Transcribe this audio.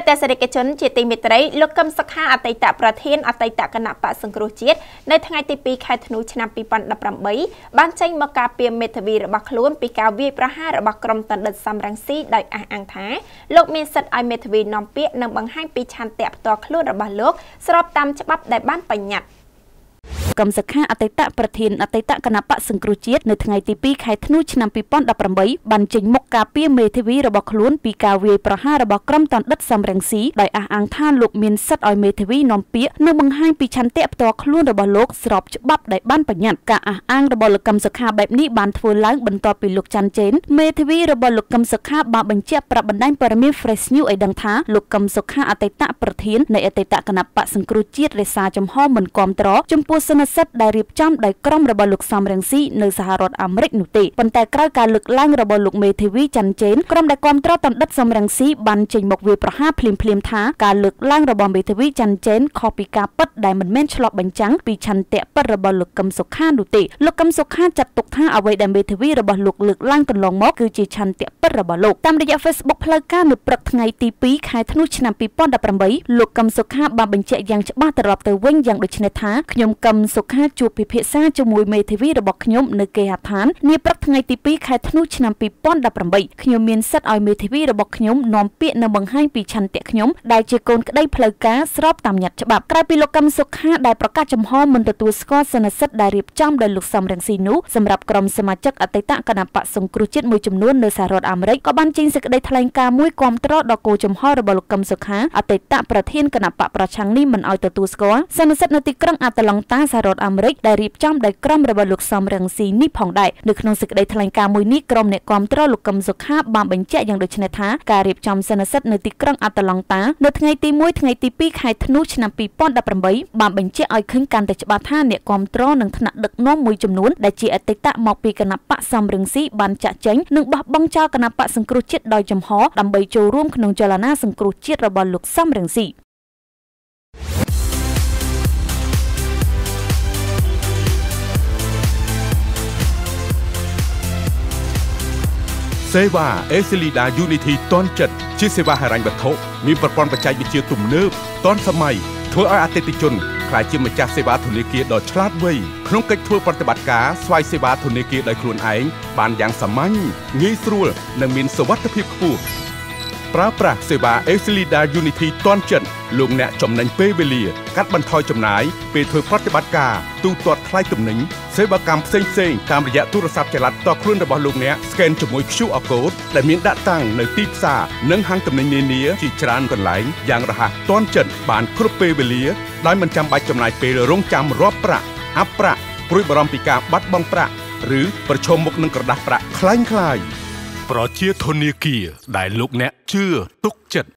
តែសេរីជនជាទីមេត្រីលោកកឹមសុខាអតីតប្រធានអតីតគណៈបកសង្គ្រោះជាតិនៅថ្ងៃទី 2 ខែធ្នូឆ្នាំ2018បានចេញមកការពារមេធាវីរបស់ខ្លួនពីការវាយប្រហាររបស់ក្រុមតណ្ឌិតសំរងស៊ីដោយអះអាងថាលោកមានសិទ្ធិឲ្យមេធាវីនាំពាក្យនិងបង្ហាញពីឆន្ទៈផ្ទាល់ខ្លួនរបស់លោកស្របតាមច្បាប់ដែលបានបញ្ញត្តិកឹមសុខាអតីតប្រធានអតីតគណៈបកសង្គ្រោះជាតិនៅថ្ងៃទី 2 ខែធ្នូឆ្នាំ2018បានចេញមុខការពារមេធាវីរបស់ខ្លួនពីការវាយប្រហាររបស់ក្រុមតណ្ឌិតសំរងស៊ីដោយអះអាងថាលោកមានសិទ្ធិឲ្យមេធាវីនាំពាក្យនិងបង្ហាញពីឆន្ទៈផ្ទាល់ខ្លួនរបស់លោកស្របច្បាប់ដែលបានបញ្ញត្តិការអះអាងរបស់លោកកឹមសុខាបែបនេះបានធ្វើឡើងបន្ទាប់ពីលោកច័ន្ទជេនមេធាវីរបស់លោកកឹមសុខាបានបញ្ជាក់ប្រាប់បណ្ដាញព័ត៌មាន Fresh News ឲ្យដឹងថាលោកកឹមសុខាអតីតប្រធាននៃអតីតគណៈបកសង្គ្រោះជាតិរក្សាចំហមិនគាំទ្រចំពោះសន្និសីទដែលរៀបចំដោយក្រុមរបស់លោកសំរងស៊ីនៅសហរដ្ឋអាមេរិកនោះទេប៉ុន្តែក្រោយការលើកឡើងរបស់លោកមេធាវីច័ន្ទជេនក្រុមដែលគាំទ្រតណ្ឌិតសំរងស៊ីបានចេញមកវាយប្រហារភ្លាមៗថាការលើកឡើងរបស់មេធាវីច័ន្ទជេនខុសពីការពិតដែលមិនមែនឆ្លុះបញ្ចាំងពីឆន្ទៈពិតរបស់លោកកឹមសុខានោះទេលោកកឹមសុខាចាត់ទុកថាអ្វីដែលមេធាវីរបស់លោកលើកឡើងកន្លងមកគឺជាឆន្ទៈពិតរបស់លោកតាមរយៈ Facebook ផ្លូវការនៅព្រឹកថ្ងៃទី 2 ខែធ្នូឆ្នាំ2018លោកកឹមសុខាបានបញ្ជាក់យ៉ាងច្បាស់ទៅរាប់ទៅវិញយ៉ាងដូចនេះថាខ្ញុំកឹមសុខាជួបពិភាក្សាជាមួយមេធាវីរបស់ខ្ញុំនៅគេហដ្ឋាននាព្រឹកថ្ងៃទី 2 ខែធ្នូឆ្នាំ2018ខ្ញុំមានសិទ្ធិឲ្យមេធាវីរបស់ខ្ញុំនាំពាក្យនិងបង្ហាញពីឆន្ទៈខ្ញុំដែលជាកូនក្តីផ្លូវការស្របតាមញត្តិច្បាប់ក្រោយពីលោកកឹមសុខាដែលប្រកាសចំហមិនទទួលស្គាល់សន្និសីទដែលរៀបចំដោយលោកសំរងស៊ីនោះសម្រាប់ក្រុមសមាជិកអតីតគណៈបកសង្គ្រោះជាតិមួយចំនួននៅសហរដ្ឋអាមេរិកក៏បានចេញសេចក្តីថ្លែងការណ៍មួយគាំទ្រដល់គោលចំហរបស់លោកកឹមសុខាអតីតប្រធានគណៈបកប្រឆាំងនេះមិនឲ្យទទួលស្គាល់សន្និសីទនៅទីក្រុងអាត្លង់តាសហរដ្ឋអាមេរិកដែលរៀបចំដោយក្រុមរបស់លោកសំរងស៊ីនេះផងដែរនៅក្នុងសេចក្តីថ្លែងការណ៍មួយនេះក្រុមអ្នកគាំទ្រលោកកឹមសុខាបានបញ្ជាក់យ៉ាងដូចនេះថាការរៀបចំសន្និសីទនៅទីក្រុងអាត្លង់តានៅថ្ងៃទី 1 ថ្ងៃទី 2 ខែធ្នូឆ្នាំ2018បានបញ្ជាក់ឲ្យឃើញកាន់តែច្បាស់ថាអ្នកគាំទ្រនឹងថ្នាក់ដឹកនាំមួយចំនួនដែលជាអតីតមកពីគណៈបកសំរងស៊ីបានចាក់ចែងនិងបោះបង់ចោលគណៈបកសង្គ្រោះជាតិដោយចំហដើម្បីចូលរួមក្នុងចលនាសង្គ្រោះជាតិរបស់លោកសំរងស៊ីសេវា Eslida Unity តនចិត្តជាសេវាហិរញ្ញវត្ថុមានប្រព័ន្ធបច្ចេកវិទ្យាទំនើបទាន់សម័យធ្វើឲ្យអតិថិជនក្លាយជាម្ចាស់សេវាធនាគារដ៏ឆ្លាតវៃក្នុងកិច្ចធ្វើប្រតិបត្តិការស្វ័យសេវាធនាគារដោយខ្លួនឯងបានយ៉ាងសាមញ្ញងាយស្រួលនិងមានសុវត្ថិភាពខ្ពស់ប្រើប្រាស់សេវា Eslida Unity តនចិត្តលោកអ្នកចំណេញពេលវេលាកាត់បន្ថយចំណាយពេលធ្វើប្រតិបត្តិការទូទាត់ថ្លៃទំនិញសេវាកម្មផ្សេងៗតាមរយៈទូរស័ព្ទចល័តផ្ទាល់ខ្លួនរបស់លោកអ្នកស្កេនជាមួយ QR Code ដែលមានដាក់តាំងនៅទីផ្សារនិងហាងទំនិញនានាជាច្រើនកន្លែងយ៉ាងរហ័សទាន់ចិត្តបានគ្រប់ពេលវេលាដោយមិនចាំបាច់ចំណាយពេលរងចាំរាប់ប្រាក់អាប់ប្រាក់ព្រួយបារម្ភពីការបាត់បង់ប្រាក់ឬប្រឈមមុខនឹងក្រដាសប្រាក់คล้ายៗប្រជាធនាគារដែលលោកអ្នកជឿទុកចិត្ត